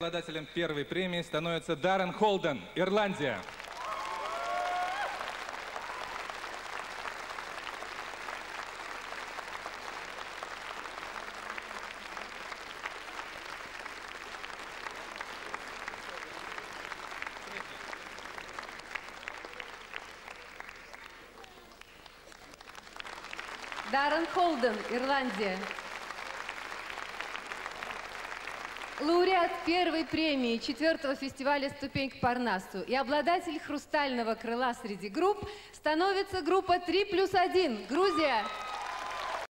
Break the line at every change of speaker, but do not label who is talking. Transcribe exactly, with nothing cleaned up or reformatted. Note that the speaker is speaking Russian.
Обладателем первой премии становится Даррен Холден, Ирландия.
Даррен Холден, Ирландия. Лауреат первой премии четвертого фестиваля «Ступень к Парнасу» и обладатель хрустального крыла среди групп становится группа три плюс один, Грузия.